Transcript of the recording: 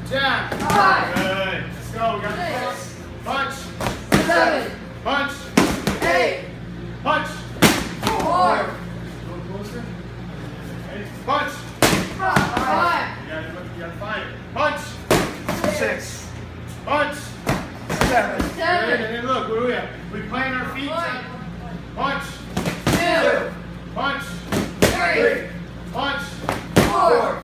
Jab. 5. Good. Let's go. We got the cross. Punch. 7. Punch. 8. Punch. 4. A little closer. Ready? Punch. 5. You gotta find it. Punch. 6. Punch. 7. Good. And then look, where we at? We plant our feet. Punch. 2. Punch. 3. Punch. 4.